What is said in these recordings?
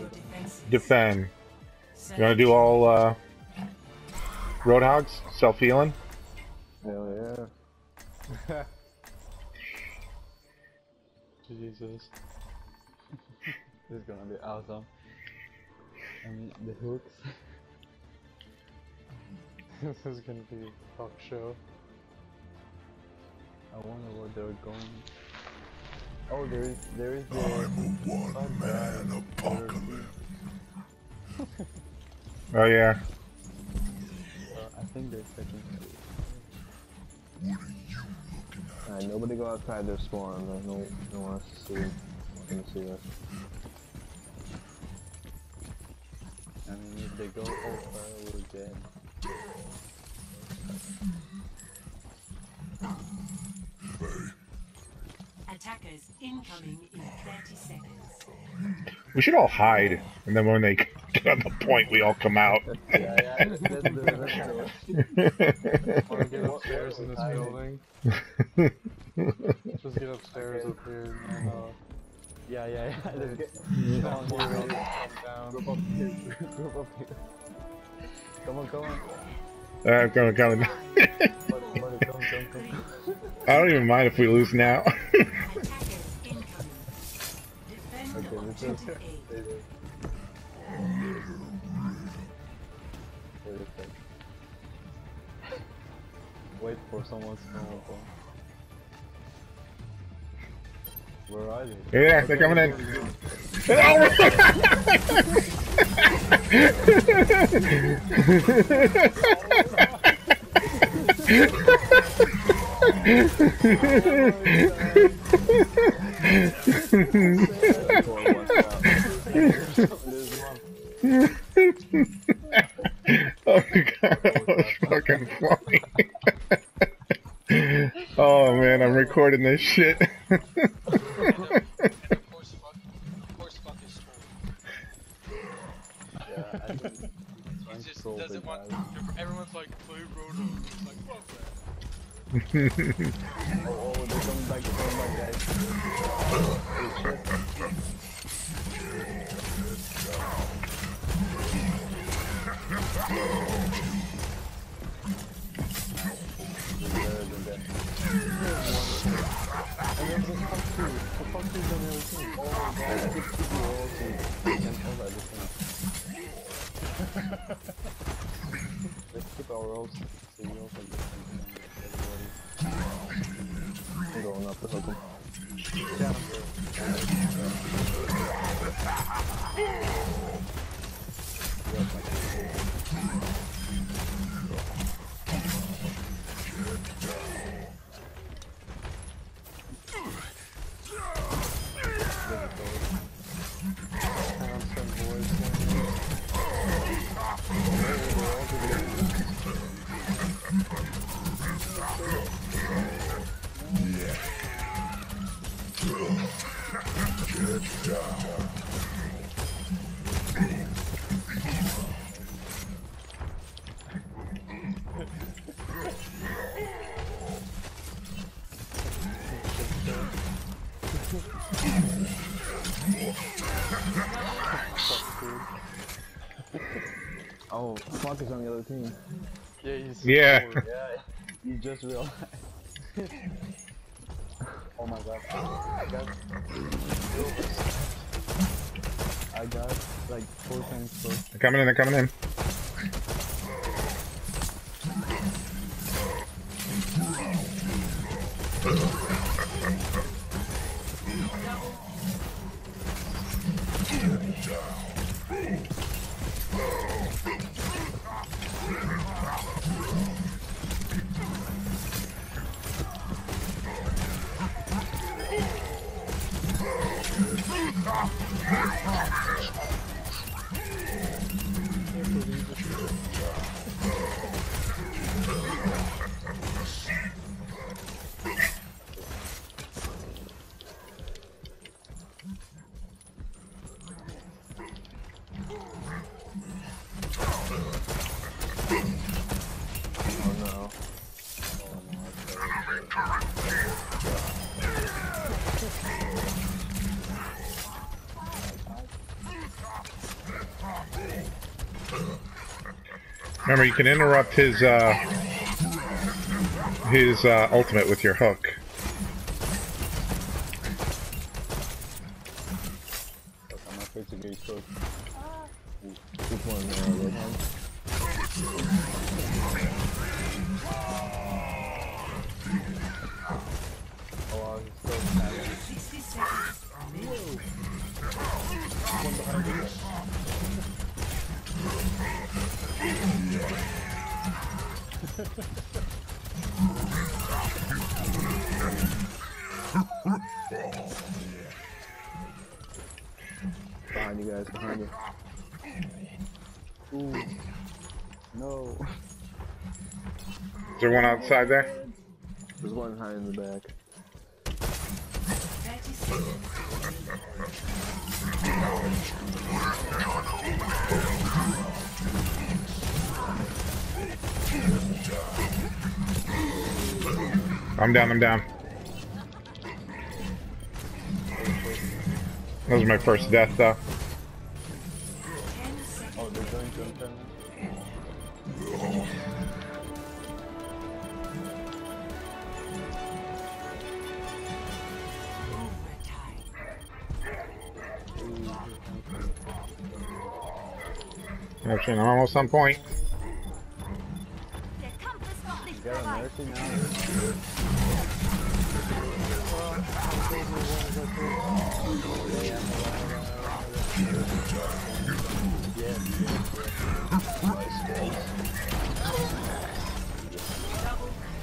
Defend. You wanna do all Roadhogs? Self-healing? Hell yeah. Jesus. This is gonna be awesome. And the hooks. This is gonna be a fuck show. I wonder where they're going. Oh, there is the... I'm a one-man apocalypse. Oh yeah. I think they're taking it. What are you looking at? Alright, nobody go outside their spawn. No one wants to see us. I mean, if they go outside, we're dead. Attackers incoming in 30 seconds. We should all hide, and then when they get on the point, we all come out. Yeah, let's do it. Wanna get upstairs in this building? Just get upstairs up here and yeah. Let's get down here, down. Group up here. Come on. I'm coming. Buddy, come. I don't even mind if we lose now. Okay, let's go. Wait for someone to come up. Where are they? Yeah, they're coming in. Oh my god, that was fucking funny. Oh man, I'm recording this shit. He just doesn't want. Everyone's like, play Roadhog. It's like, fuck that. Oh, they're coming back, guys. Let's keep our rolls so we also get everybody. I'm going up to hook him. Oh, Fuck is on the other team. Yeah, he's Yeah. You just realized. Oh my god. I got like 4 times first. They're coming in. Remember, you can interrupt his ultimate with your hook. I'm afraid to get close. Which one? Red hand? Oh, wow, he's so bad. 60 seconds remaining. One behind you. Behind you guys, behind you. Ooh. No. Is there one outside there? There's one high in the back. 30 seconds. I'm down, I'm down. That was my first death, though. 10 seconds. Oh, they're going to turn. Overtime. Actually, I'm almost on point. You got a mercy now?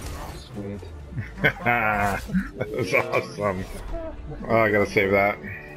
Sweet. That was awesome. Oh, I gotta save that.